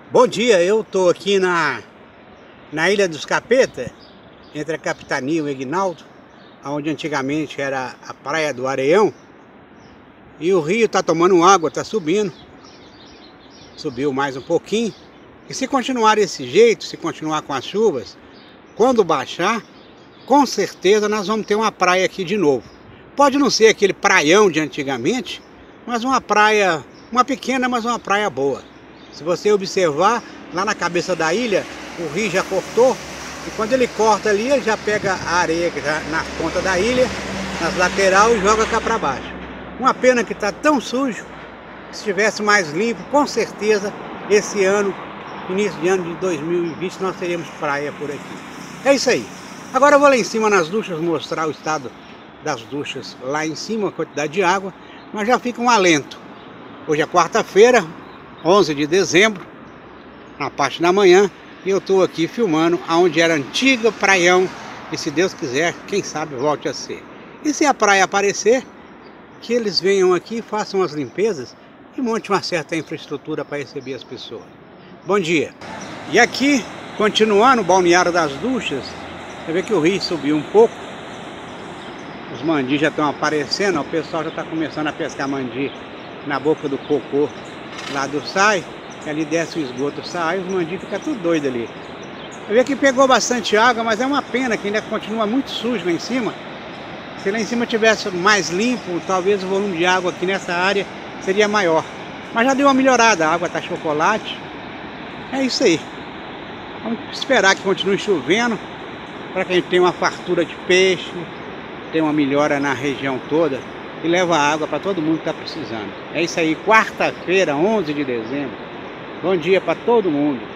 Bom dia, eu tô aqui na Ilha dos Capeta, entre a Capitania e o Ignaldo, onde antigamente era a Praia do Areião, e o rio tá tomando água, tá subindo, subiu mais um pouquinho, e se continuar desse jeito, se continuar com as chuvas, quando baixar, com certeza nós vamos ter uma praia aqui de novo. Pode não ser aquele praião de antigamente, mas uma praia, uma pequena, mas uma praia boa. Se você observar, lá na cabeça da ilha, o rio já cortou, e quando ele corta ali, ele já pega a areia que já na ponta da ilha, nas laterais, e joga cá para baixo. Uma pena que está tão sujo, que se estivesse mais limpo, com certeza, esse ano, início de ano de 2020, nós teríamos praia por aqui. É isso aí. Agora eu vou lá em cima nas duchas mostrar o estado das duchas lá em cima, a quantidade de água, mas já fica um alento. Hoje é quarta-feira, 11 de dezembro, na parte da manhã, e eu estou aqui filmando aonde era antiga praião, e se Deus quiser, quem sabe volte a ser. E se a praia aparecer, que eles venham aqui, façam as limpezas e monte uma certa infraestrutura para receber as pessoas. Bom dia! E aqui, continuando o balneário das duchas, você vê que o rio subiu um pouco, os mandis já estão aparecendo, o pessoal já está começando a pescar mandi na boca do cocô lá do sai, ali desce o esgoto, sai, os mandis ficam tudo doido ali. Eu vi que pegou bastante água, mas é uma pena que ainda continua muito sujo lá em cima. Se lá em cima tivesse mais limpo, talvez o volume de água aqui nessa área seria maior. Mas já deu uma melhorada, a água está chocolate. É isso aí. Vamos esperar que continue chovendo, para que a gente tenha uma fartura de peixe, tenha uma melhora na região toda e leva água para todo mundo que está precisando. É isso aí, quarta-feira, 11 de dezembro. Bom dia para todo mundo.